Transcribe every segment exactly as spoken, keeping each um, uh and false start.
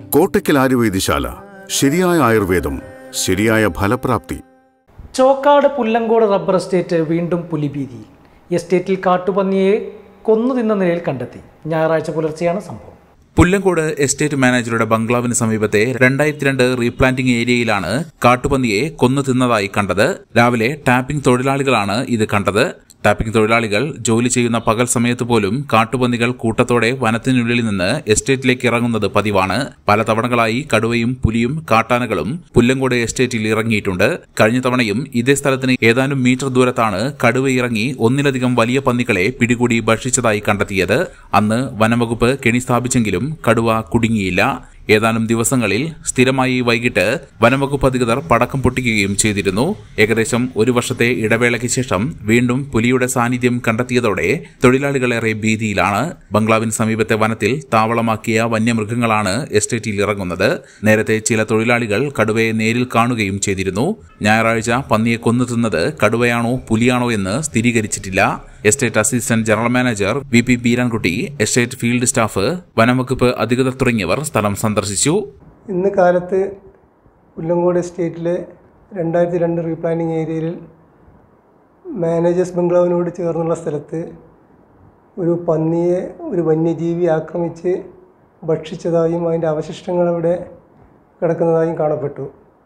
കോട്ടയ്ക്കൽ ആയുർവേദശാല ശരിയായ ആയുർവേദം ശരിയായ ഫലപ്രാപ്തി. ചോക്കാട് പുല്ലങ്കോട് റബ്ബർ എസ്റ്റേറ്റ് വീണ്ടും പുലിഭീതിയിൽ. എസ്റ്റേറ്റിൽ കാട്ടുപന്നിയെ കൊന്നു തിന്ന നിലയിൽ കണ്ടെത്തി. ഞായറാഴ്ച പുലർച്ചെയാണ് സംഭവം. പുല്ലങ്കോട് എസ്റ്റേറ്റ് മാനേജറുടെ ബംഗ്ലാവിന് സമീപത്തെ രണ്ടായിരത്തി രണ്ട് റീപ്ലാന്റിംഗ് ഏരിയയിലാണ് കാട്ടുപന്നിയെ കൊന്നു തിന്നതായി കണ്ടത്. രാവിലെ ടാപ്പിംഗ് തൊഴിലാളികളാണ് ഇത് കണ്ടത്. ടാപ്പിംഗ് തൊഴിലാളികൾ ജോലി ചെയ്യുന്ന പകൽ സമയത്ത് പോലും കാട്ടുപന്നികൾ കൂട്ടത്തോടെ വനത്തിനുള്ളിൽ നിന്ന് എസ്റ്റേറ്റിലേക്ക് ഇറങ്ങുന്നത് പതിവാണ്. പലതവണകളായി കടുവയും പുലിയും കാട്ടാനകളും പുല്ലങ്കോട് എസ്റ്റേറ്റിൽ ഇറങ്ങിയിട്ടുണ്ട്. കഴിഞ്ഞ തവണയും ഇതേ സ്ഥലത്തിന് ഏതാനും മീറ്റർ ദൂരത്താണ് കടുവ ഇറങ്ങി ഒന്നിലധികം വലിയ പന്നികളെ പിടികൂടി ഭക്ഷിച്ചതായി കണ്ടെത്തിയത്. അന്ന് വനംവകുപ്പ് കെണി സ്ഥാപിച്ചെങ്കിലും കടുവ കുടുങ്ങിയില്ല. ഏതാനും ദിവസങ്ങളിൽ സ്ഥിരമായി വൈകിട്ട് വനംവകുപ്പ് അധികൃതർ പടക്കം പൊട്ടിക്കുകയും ചെയ്തിരുന്നു. ഏകദേശം ഒരു വർഷത്തെ ഇടവേളയ്ക്ക് ശേഷം വീണ്ടും പുലിയുടെ സാന്നിധ്യം കണ്ടെത്തിയതോടെ തൊഴിലാളികളേറെ ഭീതിയിലാണ്. ബംഗ്ലാവിന് സമീപത്തെ വനത്തിൽ താവളമാക്കിയ വന്യമൃഗങ്ങളാണ് എസ്റ്റേറ്റിൽ ഇറങ്ങുന്നത്. നേരത്തെ ചില തൊഴിലാളികൾ കടുവയെ നേരിൽ കാണുകയും ചെയ്തിരുന്നു. ഞായറാഴ്ച പന്നിയെ കൊന്നു തിന്നത് കടുവയാണോ പുലിയാണോ എന്ന് സ്ഥിരീകരിച്ചിട്ടില്ല. Estate assistant general manager V P Beerankutty, estate field staff, വനംവകുപ്പ് അധികൃതർ തുടങ്ങിയവർ സ്ഥലം സന്ദർശിച്ചു. ഇന്ന് കാലത്ത് പുല്ലങ്കോട് എസ്റ്റേറ്റിലെ രണ്ടായിരത്തി രണ്ട് റീപ്ലാനിംഗ് ഏരിയയിൽ മാനേജേഴ്സ് ബംഗ്ലാവിനോട് ചേർന്നുള്ള സ്ഥലത്ത് ഒരു പന്നിയെ ഒരു വന്യജീവി ആക്രമിച്ച് ഭക്ഷിച്ചതായും അതിൻ്റെ അവശിഷ്ടങ്ങൾ അവിടെ കിടക്കുന്നതായും കാണപ്പെട്ടു.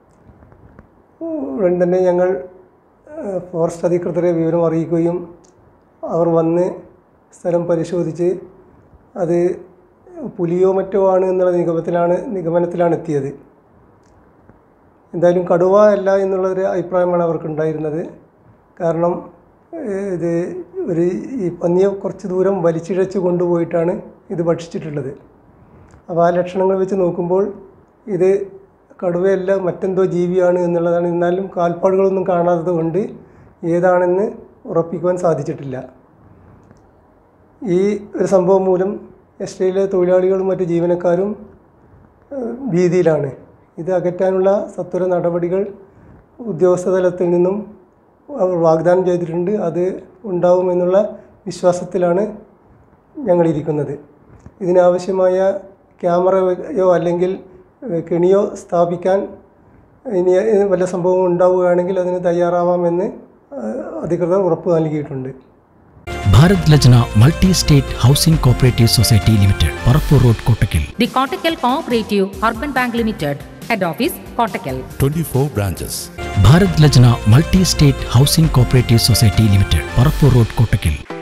ഉടൻ തന്നെ ഞങ്ങൾ ഫോറസ്റ്റ് അധികൃതരെ വിവരം അറിയിക്കുകയും അവർ വന്ന് സ്ഥലം പരിശോധിച്ച് അത് പുലിയോ മറ്റോ ആണ് എന്നുള്ള നിഗമനത്തിലാണ് നിഗമനത്തിലാണ് എത്തിയത്. എന്തായാലും കടുവ അല്ല എന്നുള്ളൊരു അഭിപ്രായമാണ് അവർക്കുണ്ടായിരുന്നത്. കാരണം ഇത് ഒരു ഈ പന്നിയെ കുറച്ച് ദൂരം വലിച്ചിഴച്ച് കൊണ്ടുപോയിട്ടാണ് ഇത് ഭക്ഷിച്ചിട്ടുള്ളത്. അപ്പോൾ ആ ലക്ഷണങ്ങൾ വെച്ച് നോക്കുമ്പോൾ ഇത് കടുവയല്ല മറ്റെന്തോ ജീവിയാണ് എന്നുള്ളതാണ്. എന്നാലും കാൽപ്പാടുകളൊന്നും കാണാത്തത് കൊണ്ട് ഏതാണെന്ന് ഉറപ്പിക്കുവാൻ സാധിച്ചിട്ടില്ല. ഈ ഒരു സംഭവം മൂലം എസ്റ്റേറ്റിലെ തൊഴിലാളികളും മറ്റ് ജീവനക്കാരും ഭീതിയിലാണ്. ഇത് അകറ്റാനുള്ള സത്വര നടപടികൾ ഉദ്യോഗസ്ഥ തലത്തിൽ നിന്നും അവർ വാഗ്ദാനം ചെയ്തിട്ടുണ്ട്. അത് ഉണ്ടാവുമെന്നുള്ള വിശ്വാസത്തിലാണ് ഞങ്ങളിരിക്കുന്നത്. ഇതിനാവശ്യമായ ക്യാമറയോ അല്ലെങ്കിൽ കെണിയോ സ്ഥാപിക്കാൻ ഇനി വല്ല സംഭവം ഉണ്ടാവുകയാണെങ്കിൽ അതിന് തയ്യാറാവാമെന്ന് അധികൃതർ ഉറപ്പ് നൽകിയിട്ടുണ്ട്. Bharat Lajna Multi-State Housing Cooperative Society Limited, Parapur Road, Kottakkal. The Kottakkal Cooperative Urban Bank Limited, Head Office, Kottakkal. twenty-four branches. Bharat Lajna Multi-State Housing Cooperative Society Limited, Parapur Road, Kottakkal.